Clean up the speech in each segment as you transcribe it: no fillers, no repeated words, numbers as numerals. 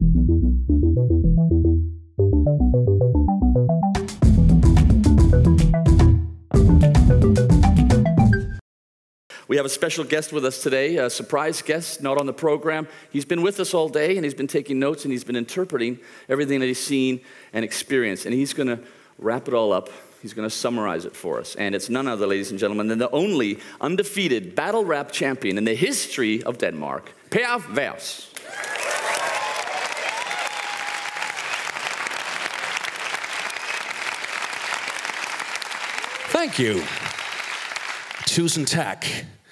We have a special guest with us today, a surprise guest, not on the program. He's been with us all day, and he's been taking notes, and he's been interpreting everything that he's seen and experienced. And he's going to wrap it all up. He's going to summarize it for us. And it's none other, ladies and gentlemen, than the only undefeated battle rap champion in the history of Denmark, Per Vers. Thank you. Tusind tak.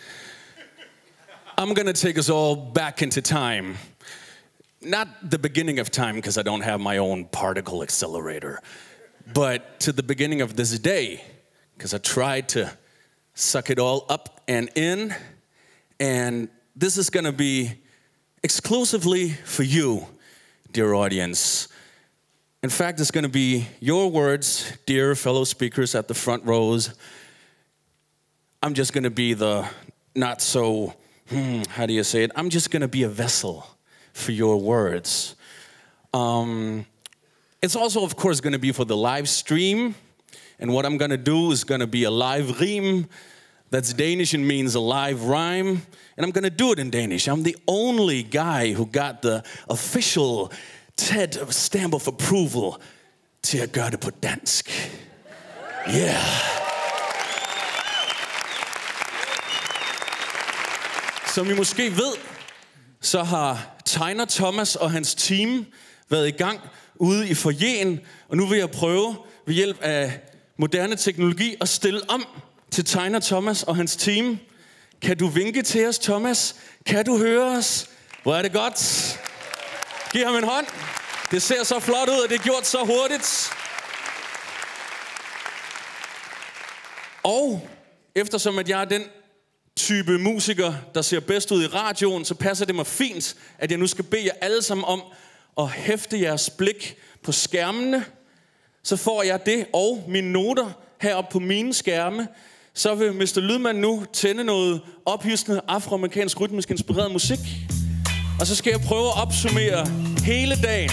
I'm going to take us all back into time. Not the beginning of time, because I don't have my own particle accelerator, but to the beginning of this day, because I tried to suck it all up and in, and this is going to be exclusively for you, dear audience. In fact, it's going to be your words, dear fellow speakers at the front rows. I'm just going to be the not so, how do you say it? I'm just going to be a vessel for your words. It's also, of course, going to be for the live stream. And what I'm going to do is going to be a live rim. That's Danish and means a live rhyme. And I'm going to do it in Danish. I'm the only guy who got the official TED stamp of approval til at gøre det på dansk. Yeah. Som I måske ved, så har Tegner Thomas og hans team været i gang ude i foyeren, og nu vil jeg prøve ved hjælp af moderne teknologi at stille om til Tegner Thomas og hans team. Kan du vinke til os, Thomas? Kan du høre os? Hvor er det godt. Giv ham en hånd. Det ser så flot ud, og det er gjort så hurtigt. Og eftersom at jeg er den type musiker, der ser bedst ud i radioen, så passer det mig fint, at jeg nu skal bede jer alle sammen om at hæfte jeres blik på skærmene. Så får jeg det og mine noter heroppe på mine skærme. Så vil Mr. Lydman nu tænde noget ophidsende afroamerikansk rytmisk inspireret musik. Og så skal jeg prøve at opsummere hele dagen.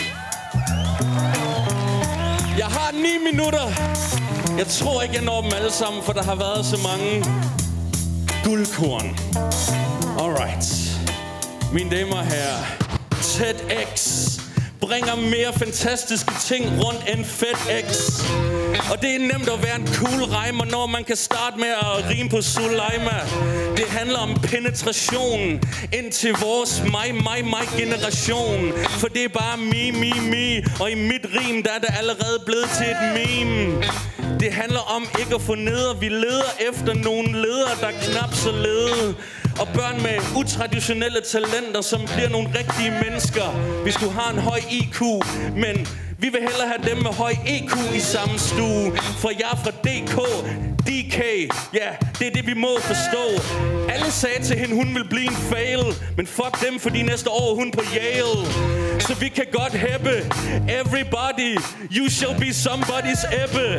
Jeg har 9 minutter. Jeg tror ikke, jeg når dem alle sammen, for der har været så mange guldkorn. Alright. Mine damer og herrer, TEDx bringer mere fantastiske ting rundt end FedEx. Og det er nemt at være en cool rhymer, når man kan starte med at rime på Suleima. Det handler om penetration ind til vores mig-generation. For det er bare me. Og i mit rim, der er det allerede blevet til et meme. Det handler om ikke at få neder. Vi leder efter nogle ledere, der knap så lede. Og børn med utraditionelle talenter, som bliver nogle rigtige mennesker, hvis du har en høj IQ. Men vi vil hellere have dem med høj EQ i samme stue. For jeg er fra DK, ja, det er det vi må forstå. Alle sagde til hende, hun vil blive en fail. Men fuck dem, fordi næste år er hun på Yale. Så vi kan godt hæppe. Everybody, you shall be somebody's ebbe.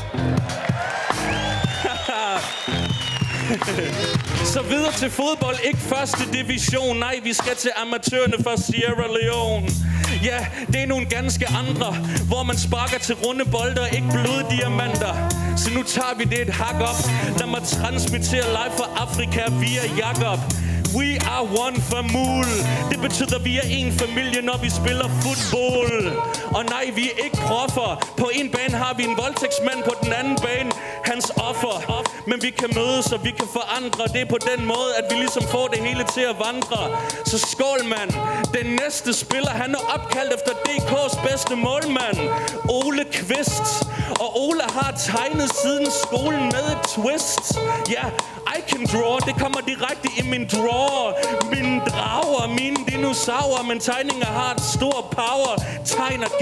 Så videre til fodbold, ikke første division. Nej, vi skal til amatørerne fra Sierra Leone. Ja, det er nogle ganske andre, hvor man sparker til runde bolde og ikke bloddiamanter. Så nu tager vi det et hak op. Lad mig transmittere live fra Afrika via Jakob. We are one family. Det betyder, at vi er en familie, når vi spiller fodbold. Og nej, vi er ikke proffer. På en bane har vi en voldtægtsmand, på den anden bane hans offer. Men vi kan mødes, og vi kan forandre. Det er på den måde, at vi ligesom får det hele til at vandre. Så skål, mand. Den næste spiller, han er opkaldt efter DK's bedste målmand, Ole Kvist. Og Ole har tegnet siden skolen med et twist. Ja, I can draw. Det kommer direkte i min drawer. Mine drager, mine dinosaurer. Men tegninger har et stor power. Tegner gæt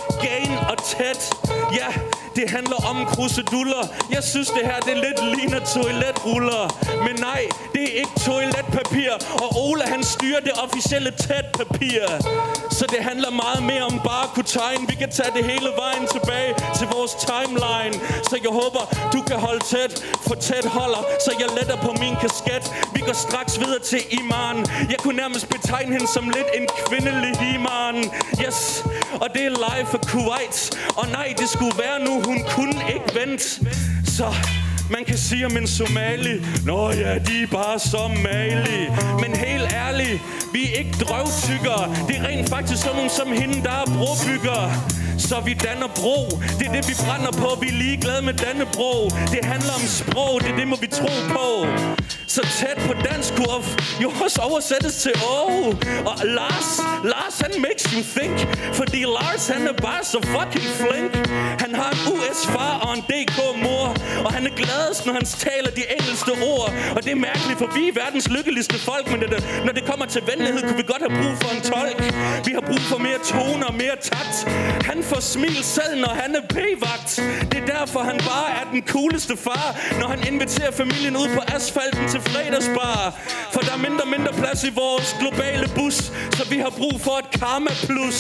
gain og tæt. Ja, det handler om kruseduller. Jeg synes det her, det lidt ligner toiletruller. Men nej, det er ikke toiletpapir. Og Ola han styrer det officielle tæt papir. Så det handler meget mere om bare at kunne tegne. Vi kan tage det hele vejen tilbage til vores timeline. Så jeg håber, du kan holde tæt. For tæt holder, så jeg letter på min kasket. Vi går straks videre til Iman. Jeg kunne nærmest betegne hende som lidt en kvindelig Iman. Yes, og det er live for Kuwait. Og nej, det skulle være nu, hun kunne ikke vente. Så man kan sige om en somali, nå ja, de er bare somali. Men helt ærligt, vi er ikke drøvtykkere. Det er rent faktisk sådan nogen som hende, der er brobyggere. Så vi danner bro, det er det vi brænder på. Vi er ligeglade med Dannebro. Det handler om sprog, det må vi tro på. Så tæt på dansk kurv, jo også oversættes til Og Lars han makes you think. Fordi Lars han er bare så fucking flink. Han har en US-far og en DK-mor. Og han er gladest, når han taler de engelske ord. Og det er mærkeligt, for vi er verdens lykkeligste folk. Men når det kommer til venlighed, kunne vi godt have brug for en tolk. Vi har brug for mere tone og mere takt. Han får smil selv, når han er p-vagt. Det er derfor, han bare er den cooleste far. Når han inviterer familien ud på asfalten til fredagsbar. For der er mindre plads i vores globale bus. Så vi har brug for et karma plus.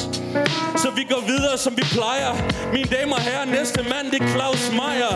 Så vi går videre, som vi plejer. Mine damer og herrer, næste mand, det er Claus Meyer.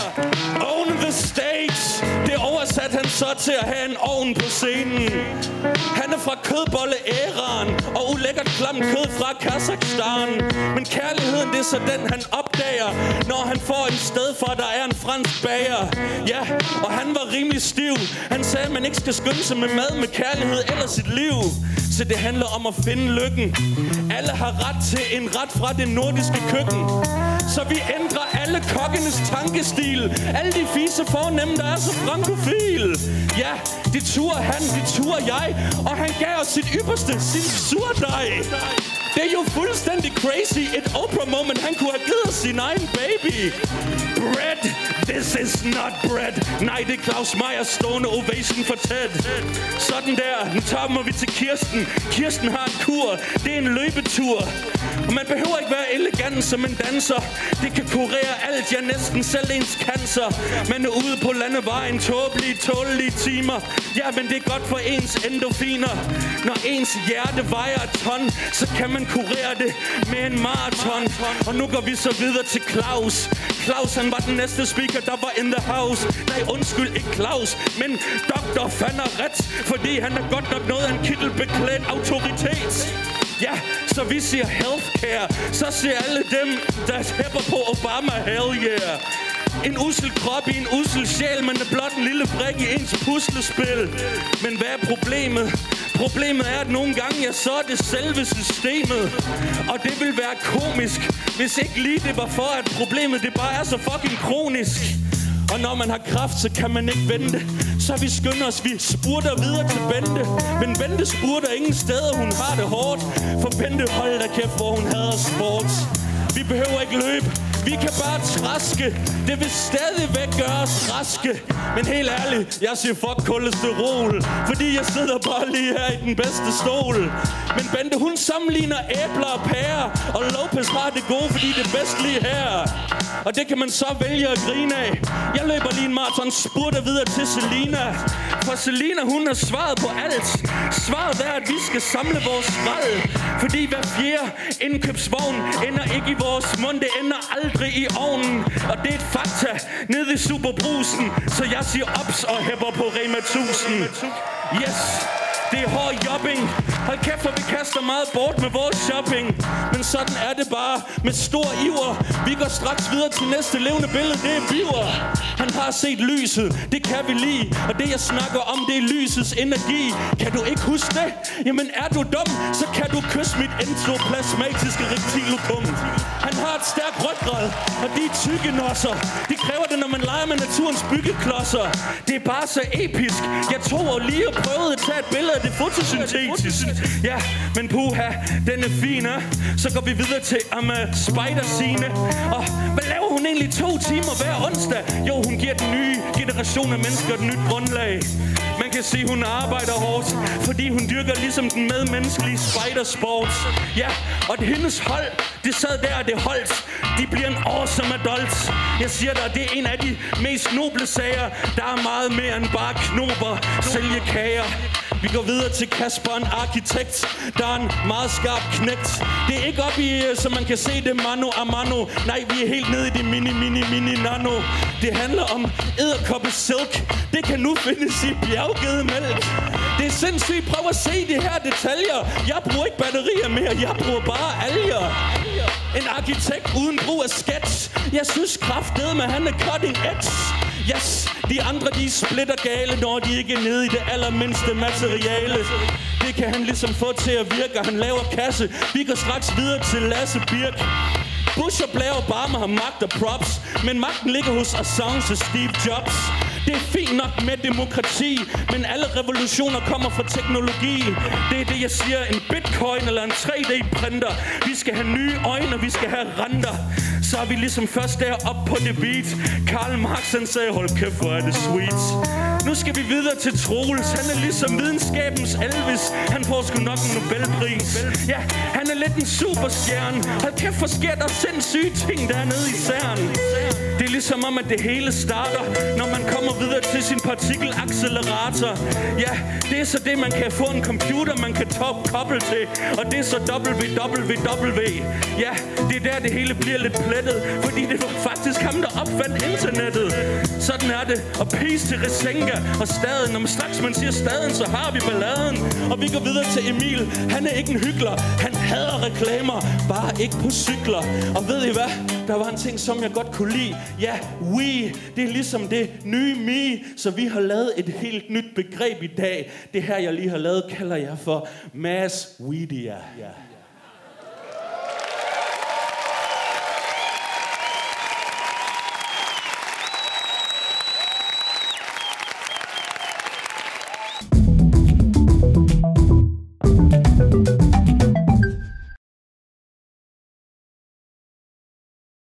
Own the stage. Det oversat han så til at have en ovn på scenen. Han er fra kødbolle-æraen og ulækkert klamt kød fra Kazakhstan. Men kærligheden, det er så den, han opdager, når han får en sted for, der er en fransk bager. Ja, og han var rimelig stiv. Han sagde, at man ikke skal skynde sig med mad, med kærlighed eller sit liv. Så det handler om at finde lykken. Alle har ret til en ret fra det nordiske køkken. Så vi ændrer alle kokkenes tankestil. Alle de fise fornemme, der er så frankofil. Ja, det turde han, det turde jeg. Og han gav os sit ypperste, sin surdej. Det er jo fuldstændig crazy. Et Oprah-moment, han kunne have givet os sin egen baby. Bread, this is not bread. Nej, det er Claus Meyers stående ovation for Ted. Sådan der, nu tager vi til Kirsten. Kirsten har en kur, det er en løbetur. Og man behøver ikke være elegant som en danser. Det kan kurere alt, ja næsten selv ens cancer. Man er ude på landevejen, tåbelige timer. Ja, men det er godt for ens endorfiner. Når ens hjerte vejer et ton, så kan man kurere det med en maraton. Og nu går vi så videre til Claus. Claus, han var den næste speaker, der var in the house. Nej, undskyld, ikke Claus, men Dr. Fanner ret. Fordi han er godt nok noget af en kittelbeklædt autoritet. Ja, så vi siger healthcare. Så siger alle dem, der hæpper på Obama, hell yeah. En ussel krop i en ussel sjæl, men er blot en lille brik i ens puslespil. Men hvad er problemet? Problemet er, at nogle gange, ja, så er det selve systemet. Og det vil være komisk, hvis ikke lige det var for, at problemet det bare er så fucking kronisk. Og når man har kraft, så kan man ikke vente. Så vi skynder os, vi spurter videre til Bente. Men Bente spurter ingen steder, hun har det hårdt. For Bente, hold da kæft, hvor hun hader sport. Vi behøver ikke løbe, vi kan bare traske. Det vil stadigvæk gøre os raske. Men helt ærligt, jeg siger fuck kolesterol. Fordi jeg sidder bare lige her i den bedste stol. Men Bente, hun sammenligner æbler og pærer. Og Lopez har det gode, fordi det er bedst lige her. Og det kan man så vælge at grine af. Jeg løber lige en maraton, spurter videre til Selina. For Selina, hun har svaret på alt. Svaret er, at vi skal samle vores skrald. Fordi hver fjerde indkøbsvogn ender ikke i vores mund. Det ender aldrig i ovnen. Og det er et fakta nede i Superbrusen. Så jeg siger ops og hæpper på Rema 1000. Yes! Det er hård jobbing. Hold kæft, for vi kaster meget bort med vores shopping. Men sådan er det bare med stor iver. Vi går straks videre til næste levende billede. Det er Biver. Han har set lyset. Det kan vi lide. Og det jeg snakker om, det er lysets energi. Kan du ikke huske det? Jamen er du dum, så kan du kysse mit endoplasmatiske reptilokum. Han har et stærkt ryggrad, og de er tykke nosser. De kræver det, når man leger med naturens byggeklodser. Det er bare så episk. Jeg tog og lige og prøvede at tage et billede hedder det fotosyntetisk. Ja, men puha, den er fin, Så går vi videre til Spider-Signe. Og hvad laver hun egentlig 2 timer hver onsdag? Jo, hun giver den nye generation af mennesker et nyt grundlag. Man kan se, hun arbejder hårdt, fordi hun dyrker ligesom den medmenneskelige spidersport. Ja, og det hendes hold, det sad der, og det holdt. De bliver en awesome adult. Jeg siger dig, det er en af de mest noble sager. Der er meget mere end bare knober, sælge kager. Vi går videre til Kasper, en arkitekt. Der er en meget skarp knægt. Det er ikke op i, som man kan se det, mano a mano. Nej, vi er helt nede i det mini nano. Det handler om edderkoppe silk. Det kan nu findes i bjerggedemælk. Det er sindssygt, prøv at se de her detaljer. Jeg bruger ikke batterier mere, jeg bruger bare alger. En arkitekt uden brug af sketch. Jeg synes kraftedeme, han er cutting edge. Yes, de andre de splitter gale, når de ikke er nede i det allermindste materiale. Det kan han ligesom få til at virke, og han laver kasse. Vi går straks videre til Lasse Birk. Bush og Blair Obama har magt og props, men magten ligger hos Assange og Steve Jobs. Det er fint nok med demokrati, men alle revolutioner kommer fra teknologi. Det er det, jeg siger, en bitcoin eller en 3D-printer. Vi skal have nye øjne, og vi skal have renter. Så er vi ligesom først der op på det beat. Karl Marx han sagde, hold kæft, hvor er det sweet. Nu skal vi videre til Troels. Han er ligesom videnskabens Elvis. Han får sgu nok en Nobelpris. Ja, han er lidt en superstjerne. Hold kæft, hvor sker der sindssyge ting dernede i CERN. Det er ligesom om, at det hele starter, når man kommer videre til sin partikelaccelerator. Ja, det er så det, man kan få en computer, man kan koble til. Og det er så www. Ja, det er der, det hele bliver lidt plettet, fordi det var faktisk ham, der opfandt internettet. Sådan er det. Og peace til Resenga og staden. Når straks man siger staden, så har vi balladen. Og vi går videre til Emil. Han er ikke en hyggelig. Han hader reklamer, bare ikke på cykler. Og ved I hvad? Der var en ting, som jeg godt kunne lide. Ja, we. Det er ligesom det nye me. Så vi har lavet et helt nyt begreb i dag. Det her, jeg lige har lavet, kalder jeg for mass media. Ja.